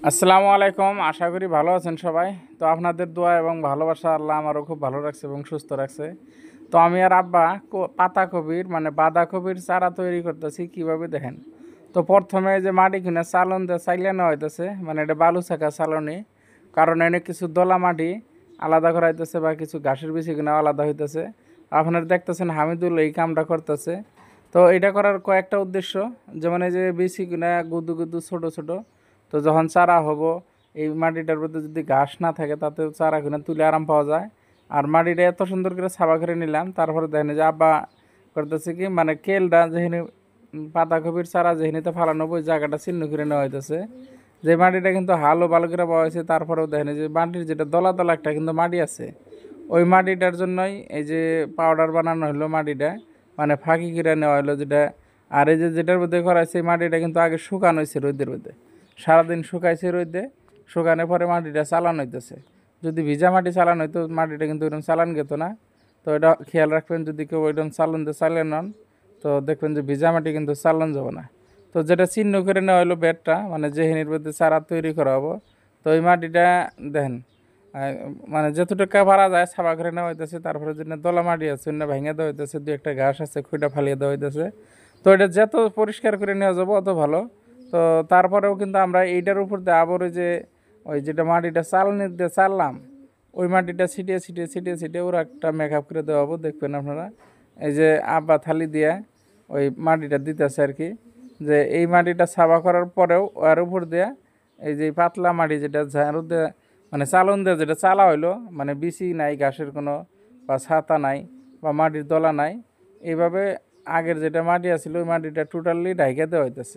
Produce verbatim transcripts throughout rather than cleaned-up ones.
আসসালামু আলাইকুম। আশা করি ভালো আছেন সবাই। তো আপনাদের দোয়া এবং ভালোবাসা আল্লাহ আমারও খুব ভালো রাখছে এবং সুস্থ রাখছে। তো আমি আর আব্বা ক- পাতাকপির মানে বাঁধাকপির চারা তৈরি করতেছি কিভাবে দেখেন। তো প্রথমে যে মাটি কিনে চালন দিয়ে চাইলে নেওয়া হইতেছে, মানে এটা বালু ছাকা চালনি, কারণ এনে কিছু দলা মাটি আলাদা করা হইতেছে বা কিছু ঘাসের বিচি কিনা আলাদা হইতেছে। আপনারা দেখতেছেন হামিদুল এই কামটা করতেছে। তো এটা করার কয়েকটা উদ্দেশ্য, যেমন এই যে বিচি কিনা গুদু গুদু ছোট ছোট, তো যখন চারা হবো এই মাটিটার মধ্যে যদি ঘাস না থাকে তাতে চারা কিনে তুলে আরাম পাওয়া যায়। আর মাটিটা এত সুন্দর করে ছাবা করে নিলাম, তারপরে দেখেন যে আব্বা করতেছে কি মানে কেলটা যেখানে উম, পাতাকপির চারা যেখানেতে ফালানো ওই জায়গাটা চিহ্ন করে নেওয়া হইতেছে। যে মাটিটা কিন্তু হালও ভালো করে পাওয়া হয়েছে, তারপরেও দেখেন যে মাটির যেটা দলা দলা একটা কিন্তু মাটি আছে, ওই মাটিটার জন্যই এই যে পাউডার বানানো হলো মাটিটা, মানে ফাঁকি করে নেওয়া হলো যেটা। আর এই যে যেটার মধ্যে করা হয়েছে এই মাটিটা কিন্তু আগে শুকানো হয়েছে রোদের মধ্যে, সারাদিন শুকাইছে রোদে, শুকানোর পরে মাটিটা চালান হইতেছে। যদি ভিজা মাটি চালান হইতো মাটিটা কিন্তু ওইরকম চালান গেত না। তো এটা খেয়াল রাখবেন, যদি কেউ ওইরকম চালান দিয়ে চালিয়ে নেন তো দেখবেন যে ভিজা মাটি কিন্তু চালান যাবে না। তো যেটা চিহ্ন করে নেওয়া হলো বেডটা, মানে যেহেনির মধ্যে চারা তৈরি করা হবো, তো ওই মাটিটা দেখেন আহ, মানে যতটুকু পারা যায় সাবা করে নেওয়া হইতেছে। তারপরে জন্য দলা মাটি আছে অন্য ভেঙে দেওয়া হইতেছে, দু একটা ঘাস আছে খুঁটা ফালিয়ে দেওয়া হইতেছে। তো এটা যত পরিষ্কার করে নেওয়া যাবো অত ভালো। তো তারপরেও কিন্তু আমরা এইটার উপর দিয়ে আবার ওই যে ওই যেটা মাটিটা চালনি দিয়ে চাললাম, ওই মাটিটা ছিটিয়ে ছিটিয়ে ছিটিয়ে ছিটিয়ে ওরা একটা মেকআপ করে দেওয়া হবো, দেখবেন আপনারা। এই যে আব্বা থালি দিয়ে ওই মাটিটা দিতেছে আর কি, যে এই মাটিটা সাবা করার পরেও ওর উপর দিয়ে এই যে পাতলা মাটি যেটা ঝাড়ু দিয়ে মানে চালন দিয়ে যেটা চালা হইলো, মানে বিচি নাই ঘাসের কোনো বা ছাতা নাই বা মাটির দলা নাই, এইভাবে আগের যেটা মাটি আছিল ওই মাটিটা টোটালি ঢাইকা দেওয়া হইতেছে।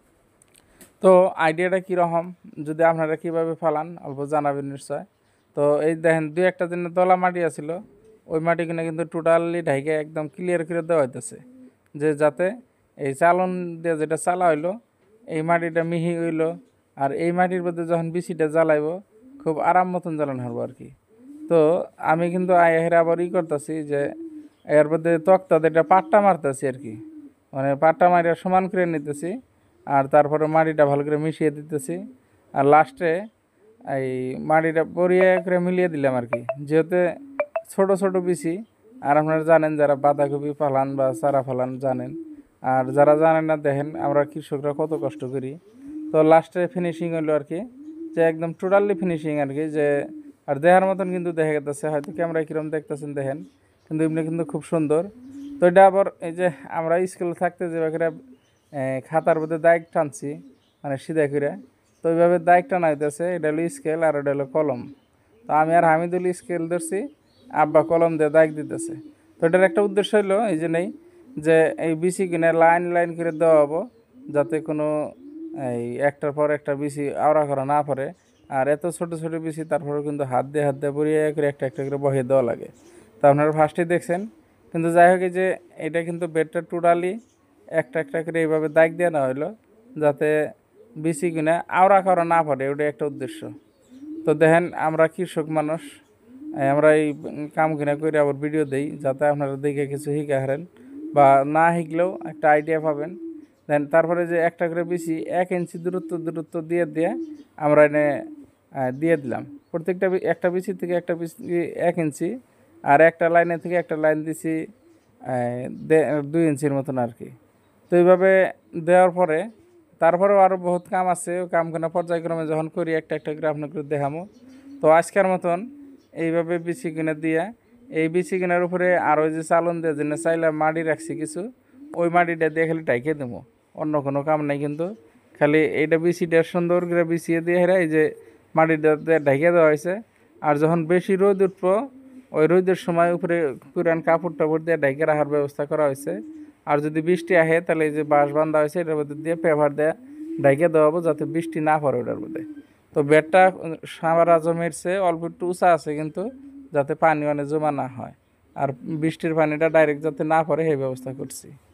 তো আইডিয়াটা কীরকম, যদি আপনারা কীভাবে ফালান অল্প জানাবেন নিশ্চয়। তো এই দেখেন দুই একটা দিনে দলা মাটি আছিল, ওই মাটি কিনে কিন্তু টোটালি ঢাইকে একদম ক্লিয়ার করে দেওয়া হইতেছে, যে যাতে এই চালন দিয়ে যেটা চালা হইলো এই মাটিটা মিহি হইলো। আর এই মাটির মধ্যে যখন বিচিটা জ্বালাইব খুব আরাম মতন জ্বালানো হবো আর কি। তো আমি কিন্তু আয়ের আবার ই করতেছি যে এর মধ্যে তক্তা এটা পাট্টা মারতেছি আর কি, মানে পাট্টা মারিয়া সমান করে নিতেছি। আর তারপরে মাটিটা ভালো করে মিশিয়ে দিতেছি। আর লাস্টে এই মাটিটা পরিয়ে করে মিলিয়ে দিলাম আর কি, যেহেতু ছোট ছোট বিচি। আর আপনারা জানেন যারা বাঁধাকপি ফালান বা চারা ফালান জানেন, আর যারা জানেন না দেখেন আমরা কৃষকরা কত কষ্ট করি। তো লাস্টে ফিনিশিং হলো আর কি, যে একদম টোটালি ফিনিশিং আর কি, যে আর দেখার মতন কিন্তু দেখা গেতেছে, হয়তো ক্যামেরায় কীরকম দেখতেছেন দেখেন, কিন্তু এমনি কিন্তু খুব সুন্দর। তো এটা আবার এই যে আমরা স্কুলে থাকতে যে করে খাতার মধ্যে দাগ টানছি মানে সিধা করে, তো ওইভাবে দাগ টানা হইতেছে। এটা হলো স্কেল আর এটা হলো কলম। তো আমি আর হামিদুল স্কেল ধরছি, আব্বা কলম দিয়ে দাগ দিতেছে। তো এটার একটা উদ্দেশ্য হলো এই যে নেই, যে এই বিচি কিনে লাইন লাইন করে দেওয়া হবো, যাতে কোনো এই একটার পর একটা বিচি আওড়া করা না পারে। আর এত ছোট ছোট বিচি তারপরে কিন্তু হাত দিয়ে হাত দিয়ে বড়িয়ে করে একটা একটা করে বহিয়ে দেওয়া লাগে। তো আপনারা ফার্স্টেই দেখছেন, কিন্তু যাই হোক এই যে এটা কিন্তু বেডটা টোটালি একটা একটা করে এইভাবে দাগ দেওয়া না হইলো, যাতে বিচি কিনা আওড়া করা না পারে, ওটাই একটা উদ্দেশ্য। তো দেখেন আমরা কৃষক মানুষ, এই আমরা এই কাম কিনা করে আবার ভিডিও দেই, যাতে আপনারা দেখে কিছু শিখে হারেন বা না শিখলেও একটা আইডিয়া পাবেন। দেন তারপরে যে একটা করে বিচি এক ইঞ্চি দূরত্ব দূরত্ব দিয়ে দিয়ে আমরা এনে আহ, দিয়ে দিলাম প্রত্যেকটা বি- একটা বিচি থেকে একটা বিচি এক ইঞ্চি, আর একটা লাইনের থেকে একটা লাইন দিছি আহ, দে- দুই ইঞ্চির মতন আর কি। তো এইভাবে দেওয়ার পরে তারপরেও আরও বহুত কাম আছে, ওই কামখানা পর্যায়ক্রমে যখন করি একটা একটা করে আপনাকে দেখামো। তো আজকের মতন এইভাবে বিচি কিনে দিয়ে এই বিচি কিনার উপরে আরও যে চালন দিয়ে জন্য চাইলে মাটি রাখছি কিছু, ওই মাটিটা দিয়ে খালি ঢাইকে দেবো, অন্য কোনো কাম নাই কিন্তু। খালি এইটা বিচিটা সুন্দর করে বিছিয়ে দিয়ে হেরা এই যে মাটিটা দিয়ে ঢাইকে দেওয়া হয়েছে। আর যখন বেশি রোদ উঠবো ওই রোদের সময় উপরে পুরান কাপড় টাপড় দিয়ে ঢাইকে রাখার ব্যবস্থা করা হয়েছে। আর যদি বৃষ্টি আসে তাহলে এই যে বাঁশ বান্ধা হয়েছে এটার মধ্যে দিয়ে পেপার দিয়ে ঢাইকে দেওয়া হবো, যাতে বৃষ্টি না পড়ে ওটার মধ্যে। তো বেডটা সারা জমির চেয়ে অল্প একটু উঁচা আছে কিন্তু, যাতে পানি মানে জমা না হয় আর বৃষ্টির পানিটা ডাইরেক্ট যাতে না পড়ে সেই ব্যবস্থা করছি।